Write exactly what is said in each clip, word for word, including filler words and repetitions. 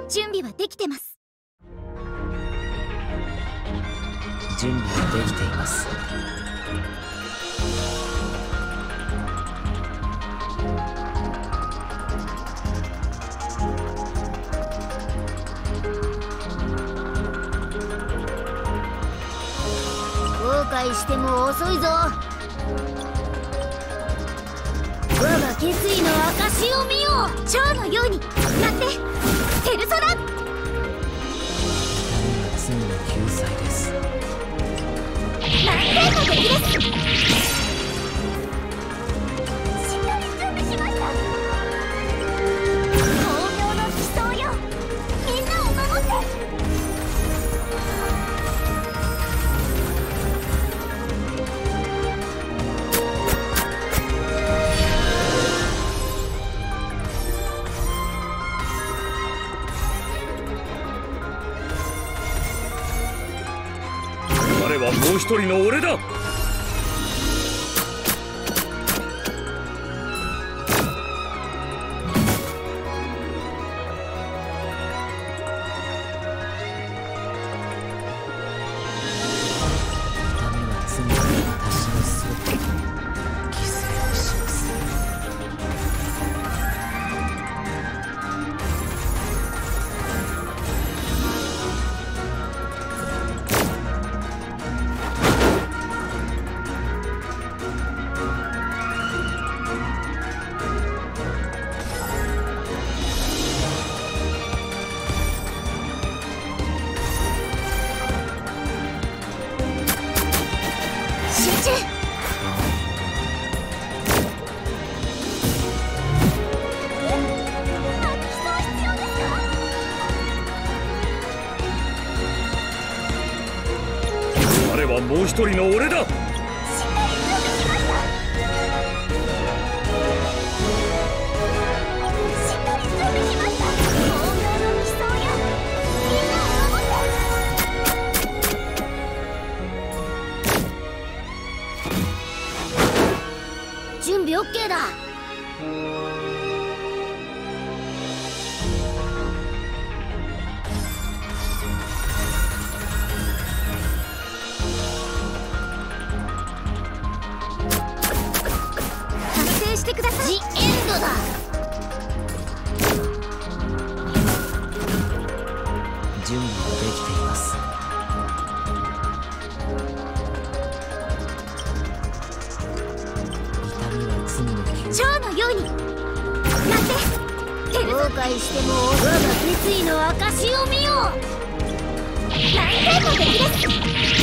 準備はできてます。 準備はできています。 後悔しても遅いぞ。我が決意の証を見よう。蝶のようになってペルソナ。 罪の救済です。 何点の出来です。しっかり準備しました。巧妙の奇想よ、みんなを守って。 彼はもう一人の俺だ。彼はもう一人の俺だ。 準備 オーケー だ。達成してください。ジ・エンドだ。 準備はできています。 蝶のようになって後悔しても我が決意の証を見よう。何点の出来です。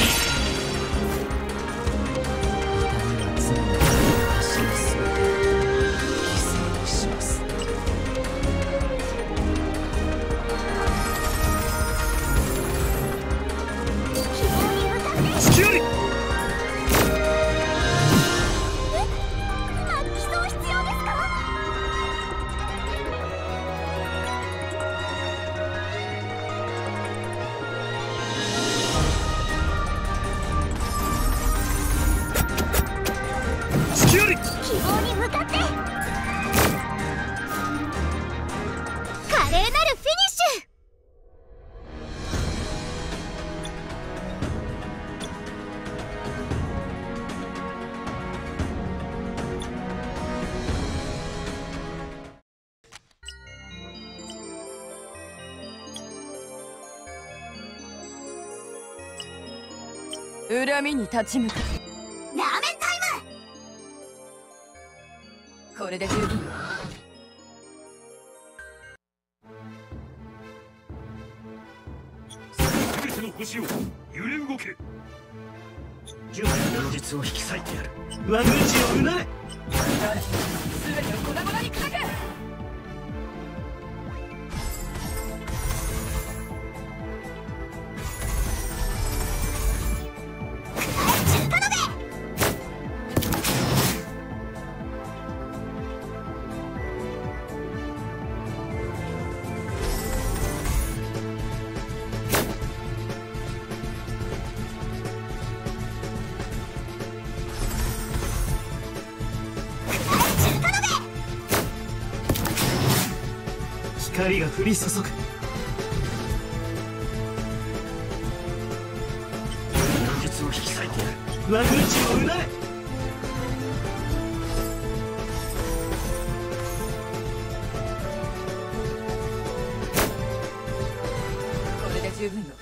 希望に向かって。華麗なるフィニッシュ。 恨みに立ち向かう。 ラーメンタイム。 これで十分。 全ての星を揺れ動け。純の術を引き裂いてやる。ワグーチをうなれ。 全てを粉々に砕け。 光が降り注ぐ。 上口をうなれ。 これで十分よ。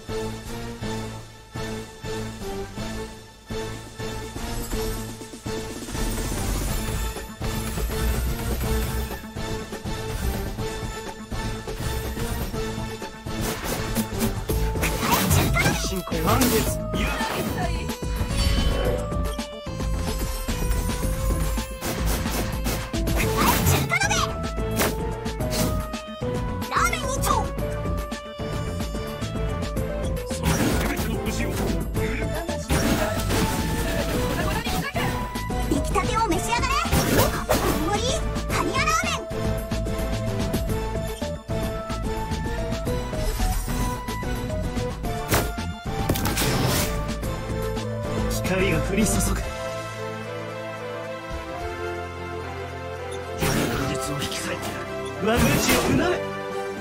進行満月ゆその全ての星を揺る出来たてを召し上がれ。大盛りカニアラーメン。 光が降り注ぐ。準備の術を引き裂いてやる。上口をうなれ。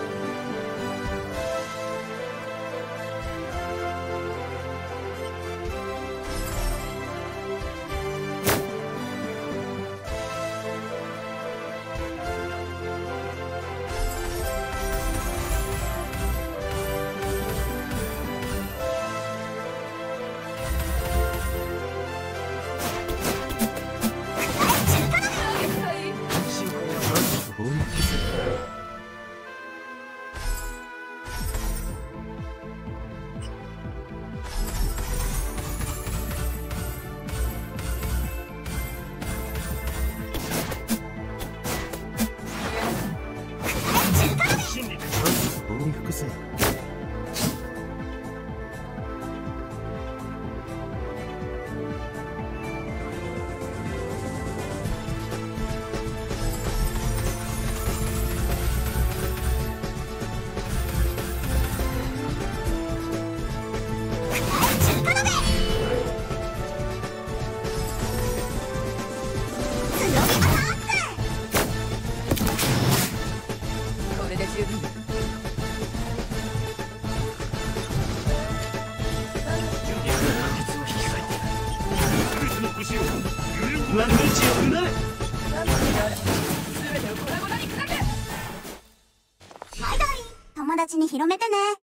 これで十分よ。 上口をうなれ。 全てを粉々に砕け。 毎度友達に広めてね。